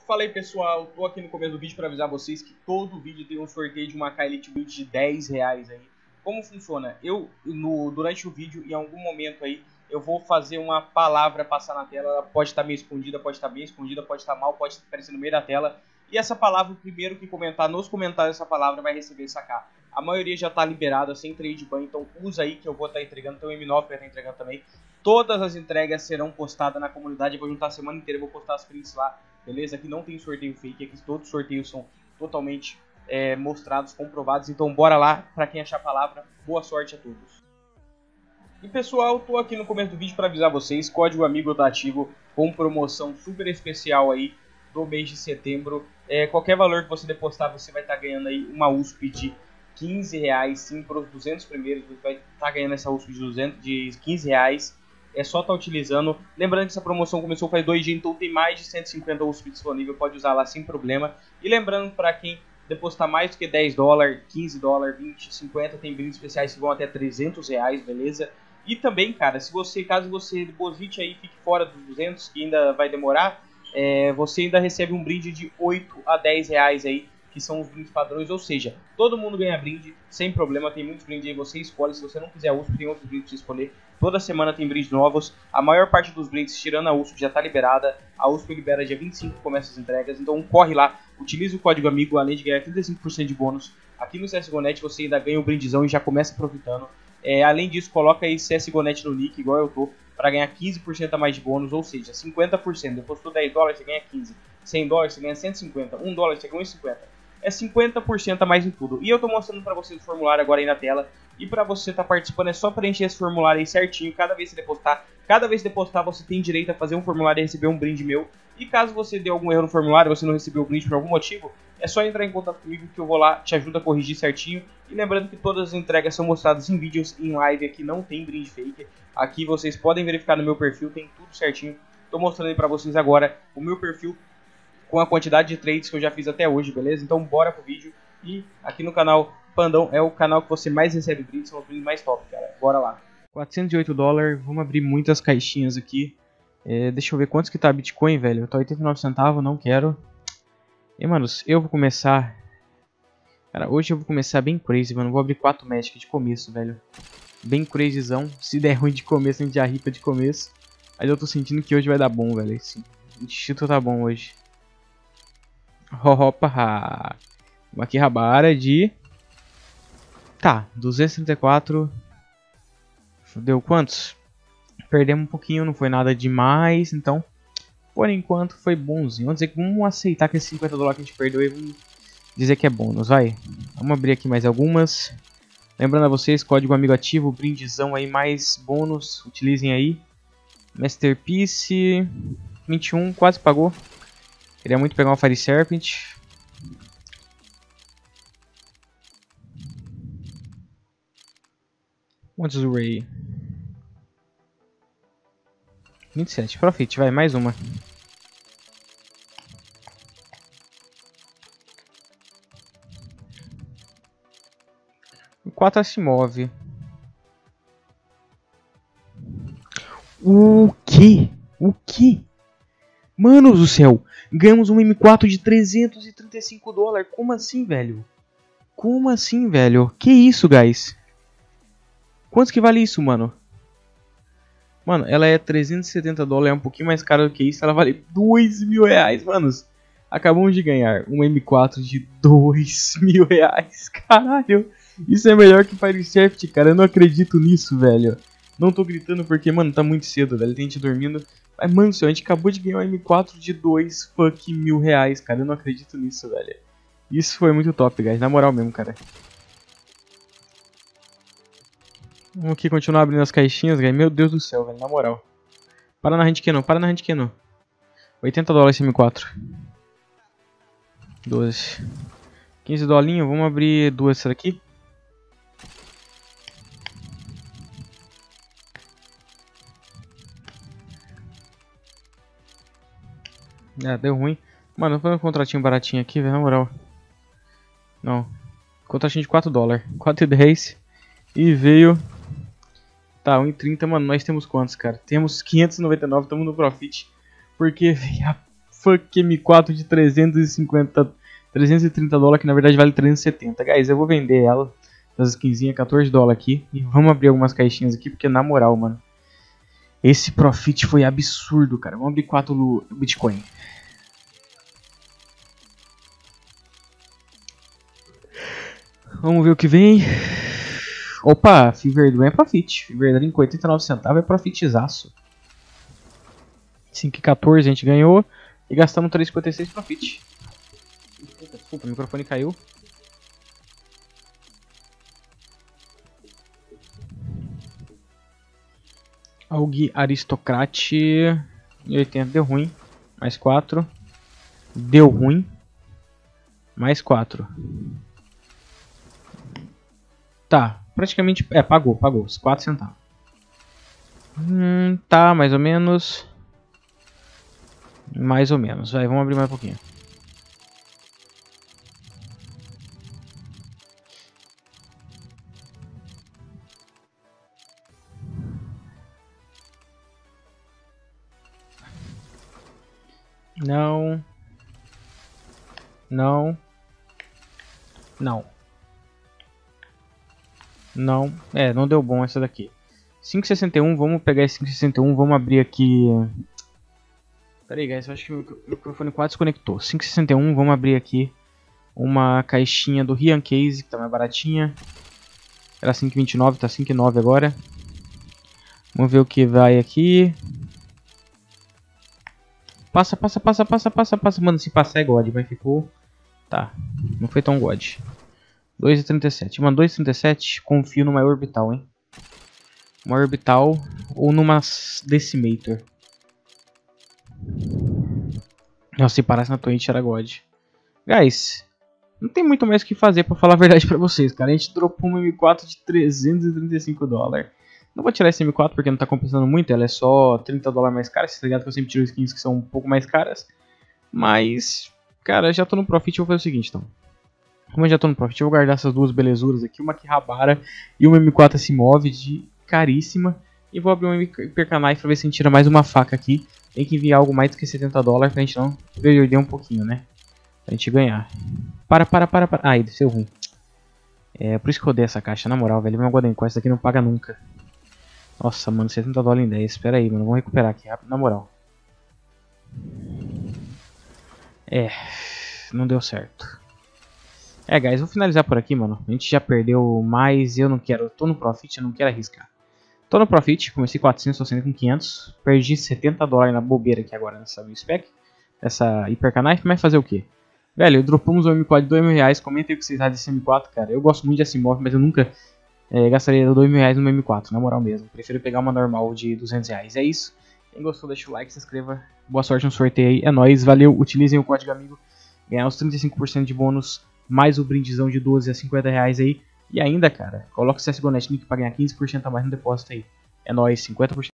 Fala aí pessoal, tô aqui no começo do vídeo para avisar vocês que todo vídeo tem um sorteio de uma AK Elite Build de 10 reais aí. Como funciona? Durante o vídeo, em algum momento aí, eu vou fazer uma palavra passar na tela. Ela pode estar meio escondida, pode estar bem escondida, pode estar mal, pode aparecer no meio da tela. E essa palavra, o primeiro que comentar nos comentários essa palavra vai receber essa AK. A maioria já está liberada, sem trade ban, então usa aí que eu vou estar entregando. Tem o M9 vai estar entregando também. Todas as entregas serão postadas na comunidade, eu vou juntar a semana inteira, vou postar as prints lá. Beleza? Aqui não tem sorteio fake, aqui todos os sorteios são totalmente mostrados, comprovados. Então bora lá, pra quem achar a palavra, boa sorte a todos. E pessoal, tô aqui no começo do vídeo para avisar vocês, código amigo tá ativo, com promoção super especial aí do mês de setembro. Qualquer valor que você depositar, você vai estar ganhando aí uma USP de 15 reais, sim, para os 200 primeiros, você vai estar ganhando essa USP de 15 reais. É só estar utilizando. Lembrando que essa promoção começou faz 2 dias, então tem mais de 150 USP disponível. Pode usar lá sem problema. E lembrando, para quem depositar mais do que 10 dólares, 15 dólares, 20, 50, tem brindes especiais que vão até 300 reais, beleza? E também, cara, caso você deposite aí e fique fora dos 200, que ainda vai demorar, você ainda recebe um brinde de 8 a 10 reais aí, que são os brindes padrões, ou seja, todo mundo ganha brinde, sem problema, tem muitos brindes aí, você escolhe, se você não quiser a USP, tem outros brindes pra você escolher, toda semana tem brindes novos, a maior parte dos brindes, tirando a USP, já tá liberada, a USP libera dia 25, começa as entregas, então corre lá, utilize o código amigo, além de ganhar 35% de bônus, aqui no CSGO.net você ainda ganha um brindezão e já começa aproveitando, além disso, coloca aí CSGO.net no nick, igual eu tô, para ganhar 15% a mais de bônus, ou seja, 50%, depositou 10 dólares, você ganha 15, 100 dólares, você ganha 150, 1 dólar, você ganha 1,50. É 50% a mais em tudo. E eu tô mostrando pra vocês o formulário agora aí na tela. E pra você estar participando é só preencher esse formulário aí certinho. Cada vez que você depositar, você tem direito a fazer um formulário e receber um brinde meu. E caso você dê algum erro no formulário, você não recebeu o brinde por algum motivo, é só entrar em contato comigo que eu vou lá, te ajudo a corrigir certinho. E lembrando que todas as entregas são mostradas em vídeos, em live, aqui não tem brinde fake. Aqui vocês podem verificar no meu perfil, tem tudo certinho. Tô mostrando aí pra vocês agora o meu perfil com a quantidade de trades que eu já fiz até hoje, beleza? Então bora pro vídeo. E aqui no canal Pandão é o canal que você mais recebe brindes, são os brindes mais top, cara. Bora lá. 408 dólares, vamos abrir muitas caixinhas aqui. Deixa eu ver quantos que tá Bitcoin, velho. Tá 89 centavos, não quero. E, manos, eu vou começar... Cara, hoje eu vou começar bem crazy, mano. Vou abrir 4 Magic de começo, velho. Bem crazyzão. Se der ruim de começo, a gente já ripa de começo. Mas eu tô sentindo que hoje vai dar bom, velho. Esse instituto tá bom hoje. Opa, aqui rabara de... Tá, 234. Deu quantos? Perdemos um pouquinho, não foi nada demais, então... Por enquanto foi bonzinho. Vamos aceitar que esses 50 dólares que a gente perdeu e vamos dizer que é bônus, vai. Vamos abrir aqui mais algumas. Lembrando a vocês, código amigo ativo, brindezão aí, mais bônus, utilizem aí. Masterpiece 21, quase pagou. Queria muito pegar uma Fire Serpent. Quantos Ray? 27. Profit, vai, mais uma. O 4 se move. O que? O que? Manos do céu, ganhamos um M4 de 335 dólares. Como assim, velho? Como assim, velho? Que isso, guys? Quanto que vale isso, mano? Mano, ela é 370 dólares, é um pouquinho mais cara do que isso. Ela vale 2 mil reais, manos. Acabamos de ganhar um M4 de 2 mil reais. Caralho, isso é melhor que Fire Shaft, cara. Eu não acredito nisso, velho. Não tô gritando porque, mano, tá muito cedo, velho. Tem gente dormindo. Mas, mano, a gente acabou de ganhar um M4 de 2 fucking mil reais, cara. Eu não acredito nisso, velho. Isso foi muito top, guys. Na moral mesmo, cara. Vamos aqui continuar abrindo as caixinhas, guys. Meu Deus do céu, velho. Na moral. Para na handcan, para na handcan. 80 dólares esse M4. 12. 15 dolinhos. Vamos abrir duas dessas aqui. Deu ruim. Mano, foi um contratinho baratinho aqui, velho, na moral. Não. Contratinho de 4 dólares. 4,10. E veio... Tá, 1,30, mano. Nós temos quantos, cara? Temos 599, estamos no profit. Porque veio a fuck M4 de 330 dólares, que na verdade vale 370. Guys, eu vou vender ela, das skinzinhas, 14 dólares aqui. E vamos abrir algumas caixinhas aqui, porque na moral, mano, esse profit foi absurdo, cara. Vamos abrir 4 Bitcoin. Vamos ver o que vem. Opa, Fiverdun é profit. Fiverdun com 89 centavos é profitzaço. 5,14 a gente ganhou. E gastamos 3,56 profit. Desculpa, o microfone caiu. Aug Aristocrate 80 deu ruim. Mais 4. Deu ruim. Mais 4. Tá, praticamente. Pagou. 4 centavos. Tá, mais ou menos. Mais ou menos. Vai, vamos abrir mais um pouquinho. Não. Não. Não. Não. Não deu bom essa daqui. 5,61. Vamos pegar esse 5,61. Vamos abrir aqui. Pera aí, guys. Eu acho que o microfone quase desconectou. 5,61. Vamos abrir aqui uma caixinha do Rian Case, que tá mais baratinha. Era 5,29. Tá 5,9 agora. Vamos ver o que vai aqui. Passa. Mano, se passar é God, mas ficou. Tá, não foi tão God. 2,37. Mano, 2,37. Confio numa orbital, hein. Uma orbital ou numa decimator. Nossa, se parasse na torrente era God. Guys, não tem muito mais o que fazer pra falar a verdade pra vocês, cara. A gente dropou uma M4 de 335 dólares. Não vou tirar esse M4 porque não tá compensando muito. Ela é só 30 dólares mais cara. Você tá ligado que eu sempre tiro skins que são um pouco mais caras. Mas, cara, já tô no profit. Eu vou fazer o seguinte, então. Como eu já tô no profit, eu vou guardar essas duas belezuras aqui. Uma Akihabara e uma M4 Asimov de caríssima. E vou abrir uma Hyperknife pra ver se a gente tira mais uma faca aqui. Tem que enviar algo mais do que 70 dólares pra gente não perder um pouquinho, né? Pra gente ganhar. Para. Ai, desceu ruim. Por isso que eu odeio essa caixa, na moral, velho. Meu Godenko, essa daqui não paga nunca. Nossa, mano, 70 dólares em 10. Espera aí, mano. Vamos recuperar aqui rápido, na moral. Não deu certo. Guys, vou finalizar por aqui, mano. A gente já perdeu mais. Eu não quero. Eu tô no profit, eu não quero arriscar. Tô no profit. Comecei 400, tô saindo com 500. Perdi 70 dólares na bobeira aqui agora nessa spec. Essa Hyperknife. Mas fazer o quê? Velho, dropamos um M4 de 2 mil reais. Comentem o que vocês acham desse M4, cara. Eu gosto muito de Asimov, mas eu nunca gastaria 2 mil reais no M4, na moral mesmo. Prefiro pegar uma normal de 200 reais. É isso. Quem gostou, deixa o like, se inscreva. Boa sorte no sorteio aí. É nóis, valeu. Utilizem o código amigo. Ganhar os 35% de bônus. Mais o brindezão de 12 a 50 reais aí. E ainda, cara, coloca o CSGO Net Link pra ganhar 15% a mais no depósito aí. É nóis, 50%.